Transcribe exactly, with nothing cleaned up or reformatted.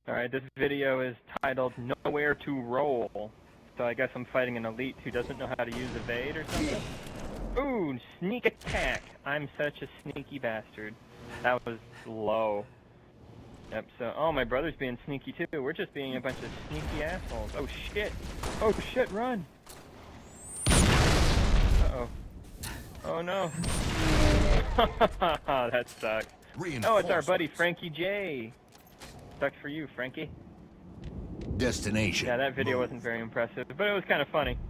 Alright, this video is titled Nowhere to Roll. So I guess I'm fighting an elite who doesn't know how to use evade or something. Ooh, sneak attack. I'm such a sneaky bastard. That was low. Yep, so, oh, my brother's being sneaky too. We're just being a bunch of sneaky assholes. Oh shit. Oh shit, run. Uh-oh. Oh no. That sucks. Oh, it's our buddy Frankj J. Sucks for you, Frankie. Destination. Yeah, that video wasn't very impressive, but it was kind of funny.